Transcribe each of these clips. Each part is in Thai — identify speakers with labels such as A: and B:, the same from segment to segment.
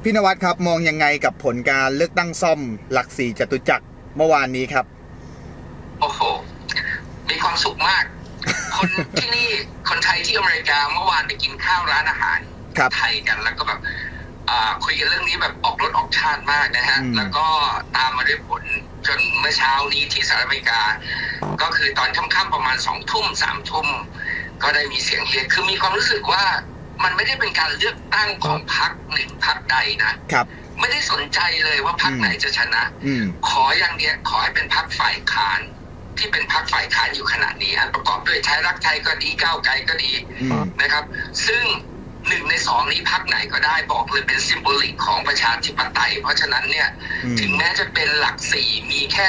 A: พี่นวัดครับมองยังไงกับผลการเลือกตั้งซ่อมหลักสี่จตุจักรเมื่อวานนี้ครับ
B: โอ้โหมีความสุขมากคนที่นี่คนไทยที่อเมริกาเมื่อวานไปกินข้าวร้านอาหารไทยกันแล้วก็แบบคุยกันเรื่องนี้แบบออกรถออกชาติมากนะฮะแล้วก็ตามมาด้วยผลจนเมื่อเช้านี้ที่สหรัฐอเมริกาก็คือตอนค่ำๆประมาณ2 ทุ่ม3 ทุ่มก็ได้มีเสียงเฮคือมีความรู้สึกว่ามันไม่ได้เป็นการเลือกตั้งของพรรคหนึ่งพรรคใดนะครับไม่ได้สนใจเลยว่าพรรคไหนจะชนะขออย่างเดียวขอให้เป็นพรรคฝ่ายค้านที่เป็นพรรคฝ่ายค้านอยู่ขณะนี้ประกอบด้วยไทยรักไทยก็ดีก้าวไกลก็ดีนะครับซึ่ง1 ใน 2นี้พรรคไหนก็ได้บอกเลยเป็นซิมโบลิกของประชาธิปไตยเพราะฉะนั้นเนี่ยถึงแม้จะเป็นหลัก4มีแค่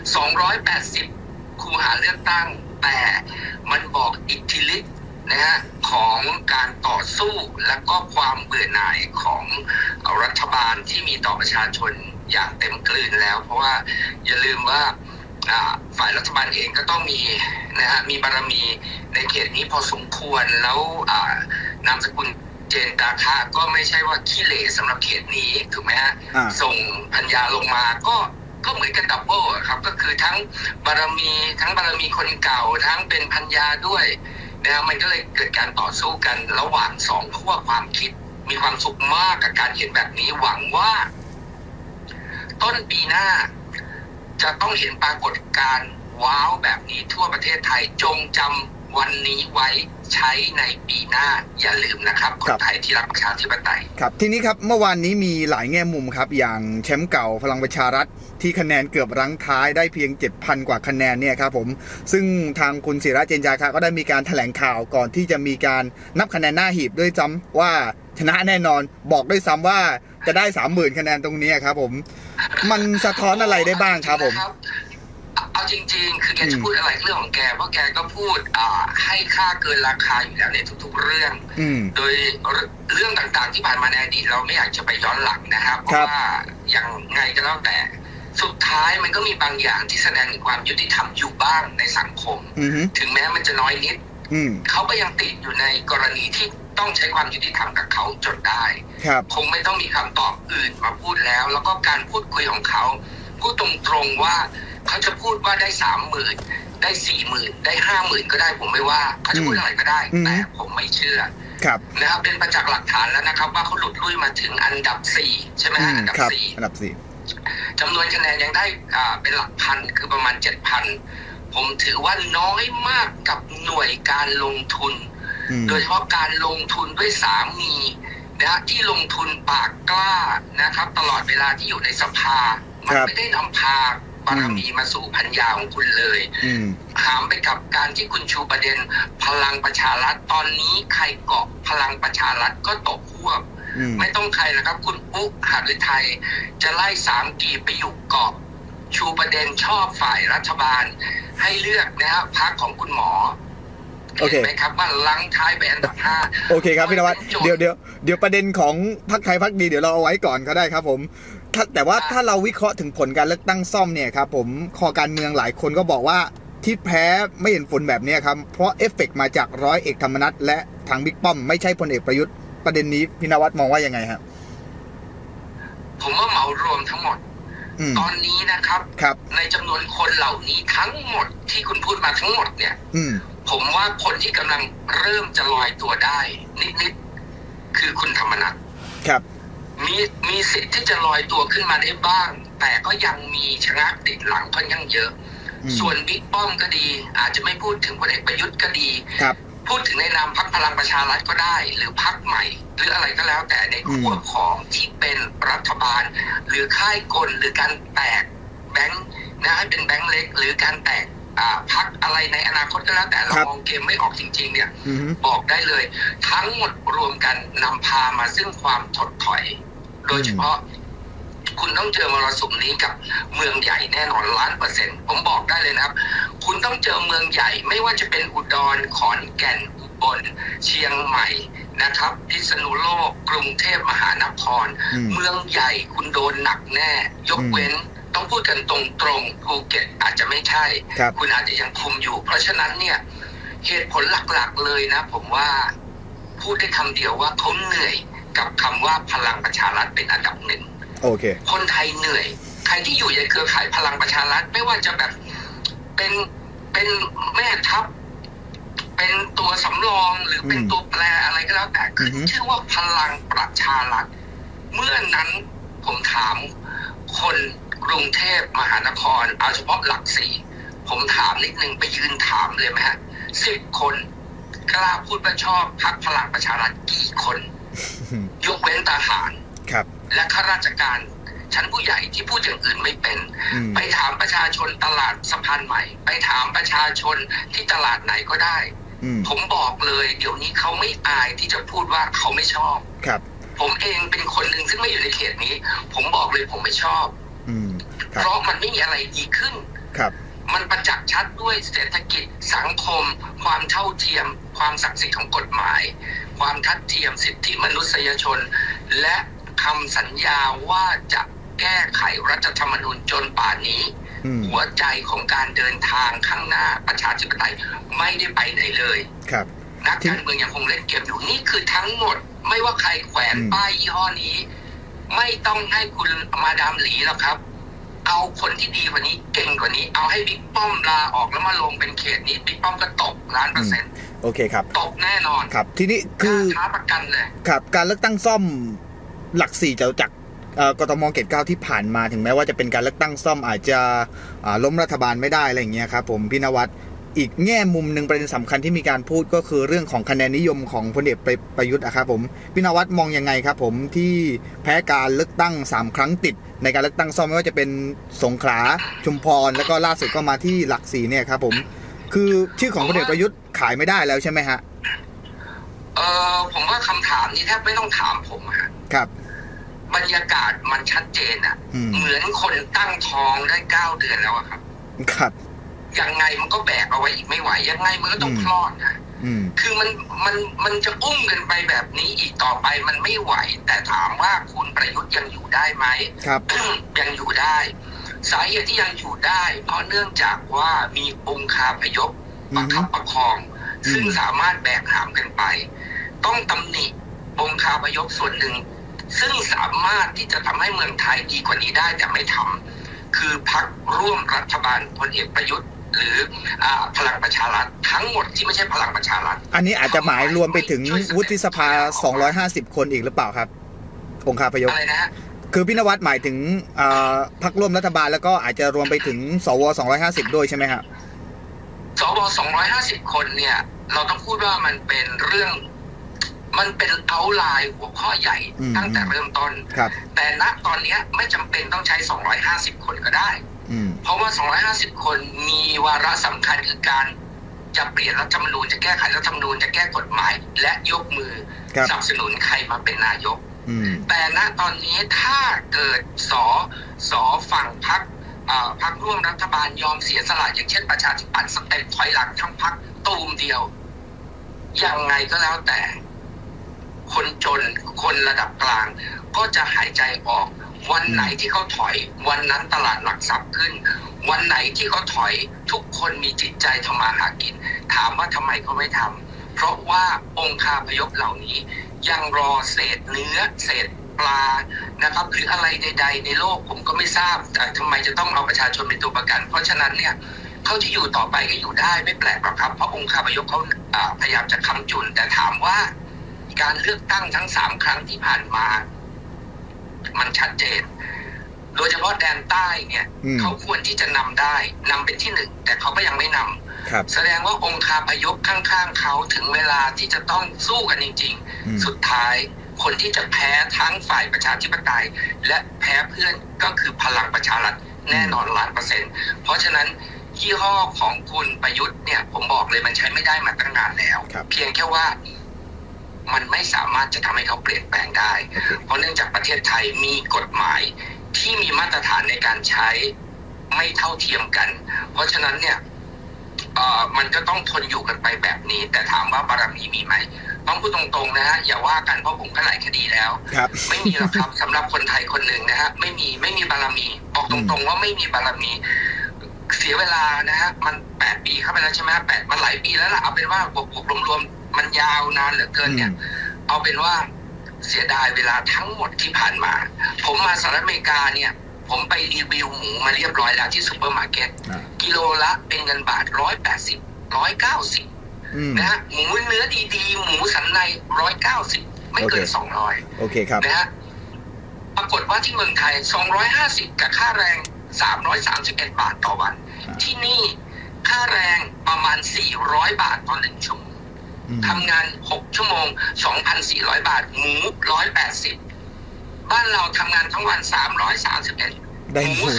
B: 280คูหาเลือกตั้งแต่มันบอกอิทธิฤทธิ์นะฮะของการต่อสู้และก็ความเบื่อหน่ายของรัฐบาลที่มีต่อประชาชนอย่างเต็มกลืนแล้วเพราะว่าอย่าลืมว่าฝ่ายรัฐบาลเองก็ต้องมีนะฮะมีบารมีในเขตนี้พอสมควรแล้วนามสกุลเจนตาคะก็ไม่ใช่ว่าขี้เหร่สำหรับเขตนี้ถูกไหมฮะส่งพัญญาลงมาก็เหมือนกันดับเบิลครับก็คือทั้งบารมีคนเก่าทั้งเป็นพัญญาด้วยนะมันก็เลยเกิดการต่อสู้กันระหว่าง2ขั้วความคิดมีความสุขมากกับการเห็นแบบนี้หวังว่าต้นปีหน้าจะต้องเห็นปรากฏการณ์ว้าวแบบนี้ทั่วประเทศไทยจงจำวันนี้ไว้ใช้ในปีหน้าอย่าลืมนะครับคนไทยที่รักประชาธิปไตย
A: ครับทีนี้ครับเมื่อวานนี้มีหลายแง่มุมครับอย่างแชมป์เก่าพลังประชารัฐที่คะแนนเกือบรั้งท้ายได้เพียง 7,000 กว่าคะแนนเนี่ยครับผมซึ่งทางคุณศิระเจนจาคะก็ได้มีการแถลงข่าวก่อนที่จะมีการนับคะแนนหน้าหีบด้วยซ้ำว่าชนะแน่นอนบอกด้วยซ้ำว่าจะได้ 30,000 คะแนนตรงนี้ครับผมมันสะท้อนอะไรได้บ้างครับผม
B: เอาจริงๆคือแกจะพูดอะไรเรื่องของแกเพราะแกก็พูดให้ค่าเกินราคาอยู่แล้วในทุกๆเรื่องโดยเรื่องต่างๆที่ผ่านมาในอดีตเราไม่อยากจะไปย้อนหลังนะครับเพราะว่าอย่างไงก็แล้วแต่สุดท้ายมันก็มีบางอย่างที่แสดงถึงความยุติธรรมอยู่บ้างในสังคมถึงแม้มันจะน้อยนิดเขาก็ยังติดอยู่ในกรณีที่ต้องใช้ความยุติธรรมกับเขาจนได้คงไม่ต้องมีคำตอบอื่นมาพูดแล้วก็การพูดคุยของเขาพูดตรงๆว่าเขาจะพูดว่าได้ 30,000 ได้ 40,000 ได้ 50,000 ก็ได้ผมไม่ว่าเขาจะพูดอะไรก็ได้แต่ผมไม่เชื่อนะครับเป็นประจักษ์หลักฐานแล้วนะครับว่าเขาหลุดลุ่ยมาถึงอันดับ4ใช่ไหมฮะอันดับ4จำนวนคะแนนยังได้เป็นหลักพันคือประมาณ 7,000 ผมถือว่าน้อยมากกับหน่วยการลงทุนโดยเฉพาะการลงทุนด้วยสามีนะที่ลงทุนปากกล้านะครับตลอดเวลาที่อยู่ในสภามันไม่ได้นำพาบารมีมาสู่พัญญาของคุณเลยหามไปกับการที่คุณชูประเด็นพลังประชารัฐตอนนี้ใครเกาะพลังประชารัฐก็ตกควบไม่ต้องใครนะครับคุณปุ๊กหฤทัยจะไล่3 กีบไปอยู่เกาะชูประเด็นชอบฝ่ายรัฐบาลให้เลือกนะครับพรรคของคุณหมอโอเคไหมครับว่าลังท้ายไปอันดับ5
A: โอเคครับพี่นวัดเดี๋ยวประเด็นของพรรคไทยพรรคดีเดี๋ยวเราเอาไว้ก่อนก็ได้ครับผมแต่ว่าถ้าเราวิเคราะห์ถึงผลการเลือกตั้งซ่อมเนี่ยครับผมคอการเมืองหลายคนก็บอกว่าที่แพ้ไม่เห็นผลแบบนี้ครับเพราะเอฟเฟกต์มาจากร้อยเอกธรรมนัสและทางบิ๊กป้อมไม่ใช่พลเอกประยุทธ์ประเด็นนี้พี่นวัดมองว่ายังไงครับ
B: ผมว่าเหมารวมทั้งหมดตอนนี้นะครับในจำนวนคนเหล่านี้ทั้งหมดที่คุณพูดมาทั้งหมดเนี่ยผมว่าคนที่กำลังเริ่มจะลอยตัวได้นิดๆคือคุณธรรมนัส
A: ครับ
B: มีสิทธิ์ที่จะลอยตัวขึ้นมาได้บ้างแต่ก็ยังมีชะงักติดหลังค่อนข้างเยอะส่วนบิ๊กป้อมก็ดีอาจจะไม่พูดถึงพลเอกประยุทธ์ก็ดีพูดถึงในนามพรรคพลังประชารัฐก็ได้หรือพรรคใหม่หรืออะไรก็แล้วแต่ในขั้วของที่เป็นรัฐบาลหรือค่ายกลหรือการแตกแบงค์นะให้เป็นแบงค์เล็กหรือการแตกพรรคอะไรในอนาคตก็แล้วแต่เรามองเกมไม่ออกจริงๆเนี่ยบอกได้เลยทั้งหมดรวมกันนำพามาซึ่งความถดถอยโดยเฉพาะคุณต้องเจอมรสุมนี้กับเมืองใหญ่แน่นอน1,000,000%ผมบอกได้เลยนะครับคุณต้องเจอเมืองใหญ่ไม่ว่าจะเป็นอุดรขอนแก่นอุบลเชียงใหม่นะครับพิษณุโลกกรุงเทพมหานครเมืองใหญ่คุณโดนหนักแน่ยกเว้นต้องพูดกันตรงๆภูเก็ตอาจจะไม่ใช่คุณอาจจะยังคุมอยู่เพราะฉะนั้นเนี่ยเหตุผลหลักๆเลยนะผมว่าพูดได้คำเดียวว่าเขาเหนื่อยกับคำว่าพลังประชารัฐเป็นอันดับหนึ่ง
A: โอเค
B: คนไทยเหนื่อยใครที่อยู่ในเครือข่ายพลังประชารัฐไม่ว่าจะแบบเป็นแม่ทัพเป็นตัวสำรองหรือเป็นตัวแปรอะไรก็แล้วแต่คือชื่อว่าพลังประชารัฐเมื่อนั้นผมถามคนกรุงเทพมหานครเอาเฉพาะหลักสี่ผมถามนิดนึงไปยืนถามเลยไหมฮะ10 คนกล้าพูดว่าชอบพรรคพลังประชารัฐกี่คนยกเว้นทหารและข้าราชการชั้นผู้ใหญ่ที่พูดอย่างอื่นไม่เป็นไปถามประชาชนตลาดสะพานใหม่ไปถามประชาชนที่ตลาดไหนก็ได้ผมบอกเลยเดี๋ยวนี้เขาไม่อายที่จะพูดว่าเขาไม่ชอบผมเองเป็นคนหนึ่งซึ่งไม่อยู่ในเขตนี้ผมบอกเลยผมไม่ชอบเพราะมันไม่มีอะไรดีขึ้นมันประจักษ์ชัดด้วยเศรษฐกิจสังคมความเท่าเทียมความศักดิ์สิทธิ์ของกฎหมายความทัดเทียมสิทธิมนุษยชนและคำสัญญาว่าจะแก้ไขรัฐธรรมนูญจนป่านนี้หัวใจของการเดินทางข้างหน้าประชาธิปไตยไม่ได้ไปไหนเลยนักการเมืองยังคงเล่นเกมอยู่นี่คือทั้งหมดไม่ว่าใครแขวนป้ายยี่ห้อนี้ไม่ต้องให้คุณมาดามหลีหรอกครับเอาคนที่ดีกว่านี้เก่งกว่านี้เอาให้บิ๊กป้อมลาออกแล้วมาลงเป็นเขตนี้บิ๊กป้อมก็ตก1,000,000%
A: โอเคครับ
B: ตกแน่นอน
A: ครับทีนี้คือ
B: ท้าประกันเลย
A: ครับการเลือกตั้งซ่อมหลัก4จากกทมเขต 9ที่ผ่านมาถึงแม้ว่าจะเป็นการเลือกตั้งซ่อมอาจจะล้มรัฐบาลไม่ได้อะไรอย่างเงี้ยครับผมพี่นวัดอีกแง่มุมหนึ่งประเด็นสำคัญที่มีการพูดก็คือเรื่องของคะแนนนิยมของพลเอกประยุทธ์นะครับผมพี่นวัดมองยังไงครับผมที่แพ้การเลือกตั้ง3ครั้งติดในการเลือกตั้งซ่อมไม่ว่าจะเป็นสงขลาชุมพรแล้วก็ล่าสุดก็มาที่หลัก4เนี่ยครับผมคือชื่อของพลเอกประยุทธ์ขายไม่ได้แล้วใช่ไหมฮะ
B: ผมว่าคำถามนี้แทบไม่ต้องถามผม
A: ครับ
B: บรรยากาศมันชัดเจนเหมือนคนตั้งท้องได้9 เดือนแล้วครับ
A: ครับ
B: ยังไงมันก็แบกเอาไว้อีกไม่ไหวยังไงมันก็ต้องคลอดคือมันจะอุ้มกันไปแบบนี้อีกต่อไปมันไม่ไหวแต่ถามว่าคุณประยุทธ์ยังอยู่ได้ไหม
A: ครับ
B: ยังอยู่ได้สาเหตุที่ยังอยู่ได้เพราะเนื่องจากว่ามีองคาพยพประคับประคองซึ่งสามารถแบกหามกันไปต้องตำหนิองคาพยพส่วนหนึ่งซึ่งสามารถที่จะทำให้เมืองไทยดีกว่านี้ได้แต่ไม่ทำคือพรรคร่วมรัฐบาลพลเอกประยุทธ์หรือพลังประชารัฐทั้งหมดที่ไม่ใช่พลังประชารัฐ
A: อันนี้อาจจะหมายรวมไปถึงวุฒิสภา250 คนอีกหรือเปล่าครับองคาพยพ
B: อะไรนะ
A: คือพี่นวัดหมายถึงพรรคร่วมรัฐบาลแล้วก็อาจจะรวมไปถึงสว250ด้วยใช่ไหมครับ
B: สว250 คนเนี่ยเราต้องพูดว่ามันเป็นเรื่องมันเป็นเอาไลน์หัวข้อใหญ่ตั้งแต่เริ่มต้นแต่ณตอนนี้ไม่จำเป็นต้องใช้250 คนก็ได้เพราะว่า250 คนมีวาระสำคัญคือการจะเปลี่ยนรัฐธรรมนูญจะแก้ไขรัฐธรรมนูญจะแก้กฎหมายและยกมือสนับสนุนใครมาเป็นนายกแต่ณตอนนี้ถ้าเกิดสฝั่งพรรคร่วมรัฐบาลยอมเสียสละอย่างเช่นประชาธิปัตย์สเต็ปถอยหลังทั้งพรรคตูมเดียวยังไงก็แล้วแต่คนจนคนระดับกลางก็จะหายใจออกวันไหนที่เขาถอยวันนั้นตลาดหลักทรัพย์ขึ้นวันไหนที่เขาถอยทุกคนมีจิตใจทำมาหากินถามว่าทำไมเขาไม่ทำเพราะว่าองคาพยพเหล่านี้ยังรอเศษเนื้อเศษปลานะครับหรืออะไรใดๆในโลกผมก็ไม่ทราบแต่ทำไมจะต้องเอาประชาชนเป็นตัวประกันเพราะฉะนั้นเนี่ยเขาจะอยู่ต่อไปก็อยู่ได้ไม่แปลกหรอกครับเพราะองคาพยพเขาพยายามจะค้ำจุนแต่ถามว่าการเลือกตั้งทั้ง3 ครั้งที่ผ่านมามันชัดเจนโดยเฉพาะแดนใต้เนี่ยเขาควรที่จะนำได้นำเป็นที่1แต่เขาก็ยังไม่นำแสดงว่าองคาพยพข้างๆเขาถึงเวลาที่จะต้องสู้กันจริงๆสุดท้ายคนที่จะแพ้ทั้งฝ่ายประชาธิปไตยและแพ้เพื่อนก็คือพลังประชารัฐแน่นอน1,000,000%เพราะฉะนั้นยี่ห้อของคุณประยุทธ์เนี่ยผมบอกเลยมันใช้ไม่ได้มาตั้งนานแล้วเพียงแค่ว่ามันไม่สามารถจะทำให้เขาเปลี่ยนแปลงได้เพราะเนื่องจากประเทศไทยมีกฎหมายที่มีมาตรฐานในการใช้ไม่เท่าเทียมกันเพราะฉะนั้นเนี่ยมันก็ต้องทนอยู่กันไปแบบนี้แต่ถามว่าบารมีมีไหมต้องพูดตรงๆนะฮะอย่าว่ากันเพราะผมก็หลายคดีแล้วไม่มีหรอกครับสำหรับคนไทยคนหนึ่งนะฮะไม่มีบารมีบอกตรงๆว่าไม่มีบารมีเสียเวลานะฮะมัน8 ปีเข้าไปแล้วใช่ไหม8มันหลายปีแล้วล่ะเอาเป็นว่าบวกรวมๆมันยาวนานเหลือเกินเนี่ยเอาเป็นว่าเสียดายเวลาทั้งหมดที่ผ่านมา ผมมาสหรัฐอเมริกาเนี่ยผมไปรีวิวหมูมาเรียบร้อยแล้วที่ซูเปอร์มาร์เก็ตกิโลละเป็นเงินบาท180 190นะฮะหมูเนื้อดีๆหมูสันใน190ไม่เกิน200
A: โอเคครับ
B: นะฮะปรากฏว่าที่เมืองไทย250กับค่าแรง331 บาทต่อวันที่นี่ค่าแรงประมาณ400 บาทต่อ1 ชั่วโมงทำงาน6 ชั่วโมง 2,400 บาทหมู180บ้านเราทำงานทั้งวัน331หมู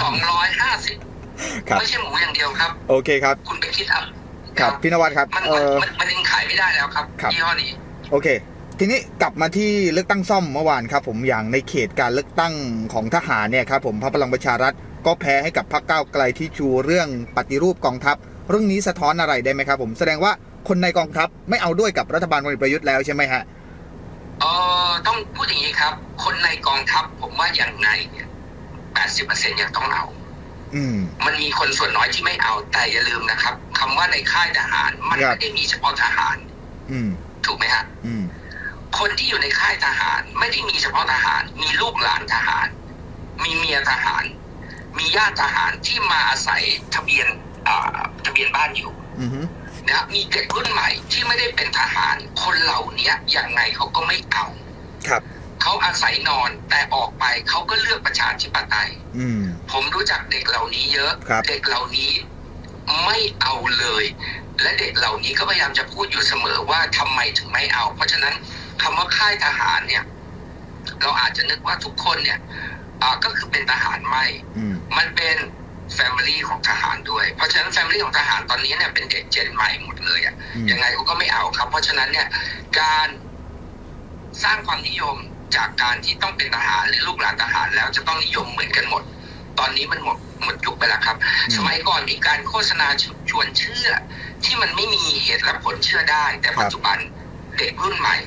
B: 250ไม่ใช่หมูอย่างเดียวครับ
A: โอเคครับ
B: คุณไปคิดเอา
A: ครับพี่นวัดครับ
B: มันยังขายไม่ได้แล้วครับยี่ห้อนี้
A: โอเคทีนี้กลับมาที่เลือกตั้งซ่อมเมื่อวานครับผมอย่างในเขตการเลือกตั้งของทหารเนี่ยครับผมพรรคพลังประชารัฐก็แพ้ให้กับพรรคก้าวไกลที่ชูเรื่องปฏิรูปกองทัพเรื่องนี้สะท้อนอะไรได้ไหมครับผมแสดงว่าคนในกองทัพไม่เอาด้วยกับรัฐบาลพลเอกประยุทธ์แล้วใช่ไหมฮะ
B: ต้องพูดอย่างนี้ครับคนในกองทัพผมว่าอย่างไงเนี่ย 80% ยังต้องเอามันมีคนส่วนน้อยที่ไม่เอาแต่อย่าลืมนะครับคำว่าในค่ายทหารมันไม่ได้มีเฉพาะทหารถูกไหมฮะคนที่อยู่ในค่ายทหารไม่ได้มีเฉพาะทหารมีลูกหลานทหารมีเมียทหารมีญาติทหารที่มาอาศัยทะเบียนบ้านอยู่นะมีเด็กรุ่นใหม่ที่ไม่ได้เป็นทหารคนเหล่านี้ยังไงเขาก็ไม่เอา
A: ครับ
B: เขาอาศัยนอนแต่ออกไปเขาก็เลือกประชาธิปไตยผมรู้จักเด็กเหล่านี้เยอะเด็กเหล่านี้ไม่เอาเลยและเด็กเหล่านี้ก็พยายามจะพูดอยู่เสมอว่าทำไมถึงไม่เอาเพราะฉะนั้นคำว่าค่ายทหารเนี่ยเราอาจจะนึกว่าทุกคนเนี่ยก็คือเป็นทหารไม่มันเป็นfamily ของทหารด้วยเพราะฉะนั้น family ของทหารตอนนี้เนี่ยเป็นเด็กเจนใหม่หมดเลยอ่ะยังไงเขาก็ไม่เอาครับเพราะฉะนั้นเนี่ยการสร้างความนิยมจากการที่ต้องเป็นทหารหรือลูกหลานทหารแล้วจะต้องนิยมเหมือนกันหมดตอนนี้มันหมดยุคไปแล้วครับสมัยก่อนมีการโฆษณาชวนเชื่อที่มันไม่มีเหตุและผลเชื่อได้แต่ปัจจุบันเด็กรุ่นใหม่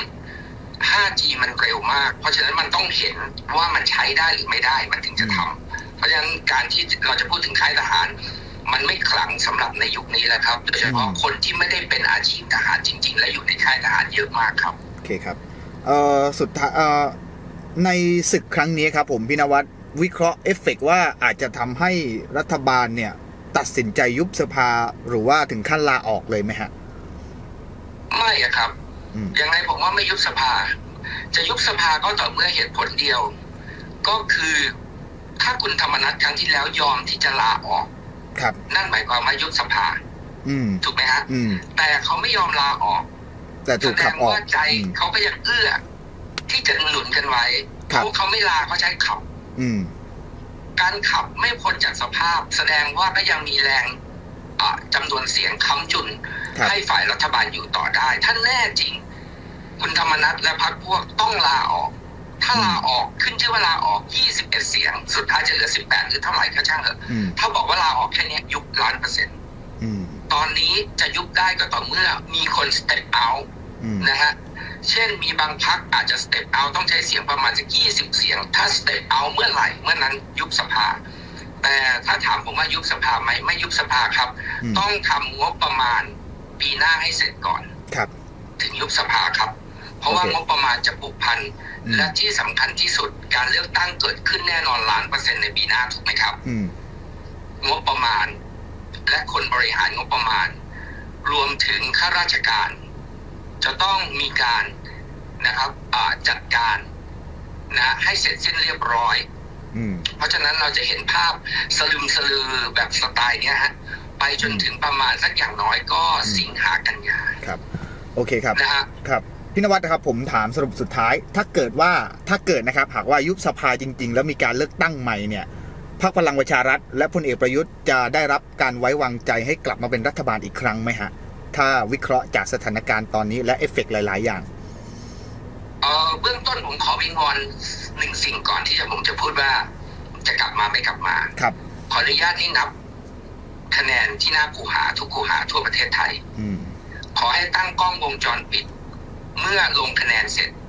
B: 5G มันเร็วมากเพราะฉะนั้นมันต้องเห็นว่ามันใช้ได้หรือไม่ได้มันถึงจะทำเพราะฉะนั้นการที่เราจะพูดถึงค่ายทหารมันไม่ขลังสำหรับในยุคนี้แล้วครับโดยเฉพาะคนที่ไม่ได้เป็นอาชีพทหารจริงๆและอยู่ในค่ายทหารเยอะมากครับ
A: โอเคครับสุดท้ายในศึกครั้งนี้ครับผมพี่นวัดวิเคราะห์เอฟเฟกต์ว่าอาจจะทำให้รัฐบาลเนี่ยตัดสินใจยุบสภาหรือว่าถึงขั้นลาออกเลยไหมฮะ
B: ไม่ครับยังไงผมว่าไม่ยุบสภาจะยุบสภาก็ต่อเมื่อเหตุผลเดียวก็คือถ้าคุณธรรมนัสครั้งที่แล้วยอมที่จะลาออก
A: ครับ
B: นั่นหมายความว่ายุบสภาถูกไหมฮะแต่เขาไม่ยอมลาออก
A: แต่ถูกขับออก
B: ว่าใจเขาก็ยังเอื้อที่จะหนุนกันไว้เขาไม่ลาเขาใช้ขับการขับไม่พ้นจากสภาพแสดงว่าก็ยังมีแรงจำนวนเสียงค้ำจุนให้ฝ่ายรัฐบาลอยู่ต่อได้ถ้าแน่จริงคุณธรรมนัสและพรรคพวกต้องลาออกถ้าลาออกขึ้นชื่อว่าลาออก21 เสียงสุดท้ายจะเหลือ18หรือเท่าไหร่ก็ช่างเถอะถ้าบอกว่าลาออกแค่นี้ยุบ1,000,000%ตอนนี้จะยุบได้ก็ต่อเมื่อมีคนสเต็ปเอาท์นะฮะเช่นมีบางพรรคอาจจะสเต็ปเอาท์ต้องใช้เสียงประมาณสัก20 เสียงถ้าสเต็ปเอาท์เมื่อไหร่เมื่อนั้นยุบสภาแต่ถ้าถามผมว่ายุบสภาไหมไม่ยุบสภาครับต้องทำงบประมาณปีหน้าให้เสร็จก่อนถึงยุบสภาครับเพราะว่างบประมาณจะผูกพันและที่สำคัญที่สุดการเลือกตั้งเกิดขึ้นแน่นอน1,000,000%ในปีหน้าถูกไหมครับงบประมาณและคนบริหารงบประมาณรวมถึงข้าราชการจะต้องมีการนะครับจัดการนะให้เสร็จสิ้นเรียบร้อยเพราะฉะนั้นเราจะเห็นภาพสลึมสลือแบบสไตล์เนี้ยฮะไปจนถึงประมาณสักอย่างน้อยก็สิงหากันยา
A: ครับโอเคครับ
B: นะฮะ
A: ครับพี่นวัดนะครับผมถามสรุปสุดท้ายถ้าเกิดนะครับหากว่ายุบสภาจริงๆแล้วมีการเลือกตั้งใหม่เนี่ยพรรคพลังประชารัฐและพลเอกประยุทธ์จะได้รับการไว้วางใจให้กลับมาเป็นรัฐบาลอีกครั้งไหมฮะถ้าวิเคราะห์จากสถานการณ์ตอนนี้และเอฟเฟกต์หลายๆอย่าง
B: เบื้องต้นผมขอวิงวอน1 สิ่งก่อนที่ผมจะพูดว่าจะกลับมาไม่กลับมา
A: ครับ
B: ขออนุญาตให้นับคะแนนที่หน้าคูหาทุกคูหาทั่วประเทศไทยขอให้ตั้งกล้องวงจรปิดเมื่อลงคะแนนเสร็จ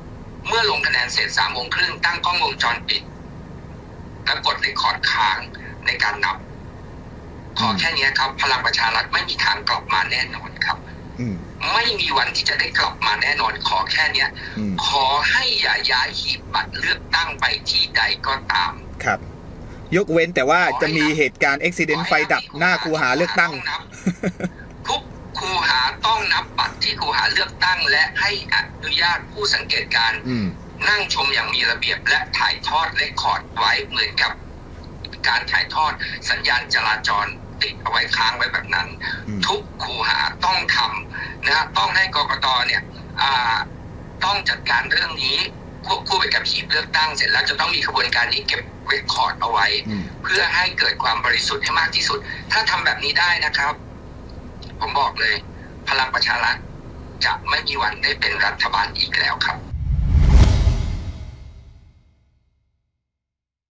B: 3:30 ตั้งกล้องวงจรปิดแล้วกดเรคคอร์ดค้างในการนับขอแค่นี้ครับพลังประชารัฐไม่มีทางกลับมาแน่นอนครับไม่มีวันที่จะได้กลับมาแน่นอนขอแค่เนี้ยขอให้อย่าย้ายหีบบัตรเลือกตั้งไปที่ใดก็ตาม
A: ครับยกเว้นแต่ว่าจะมีเหตุการณ์อุบัติเหตุไฟดับหน้าคูหาเลือกตั้ง
B: ทุกคูหาต้องนับบัตรที่คูหาเลือกตั้งและให้อนุญาตผู้สังเกตการนั่งชมอย่างมีระเบียบและถ่ายทอดเรคคอร์ดไว้เหมือนกับการถ่ายทอดสัญญาณจราจรติดเอาไว้ค้างไว้แบบนั้นทุกคูหาต้องทำนะต้องให้กกตเนี่ยต้องจัดการเรื่องนี้ควบคู่ไปกับหีบเลือกตั้งเสร็จแล้วจะต้องมีกระบวนการนี้เก็บเรคคอร์ดเอาไว้เพื่อให้เกิดความบริสุทธิ์ให้มากที่สุดถ้าทำแบบนี้ได้นะครับผมบอกเลยพลังประชารัฐจะไม่มีวันได้เป็นรัฐบาลอีกแล้วครับ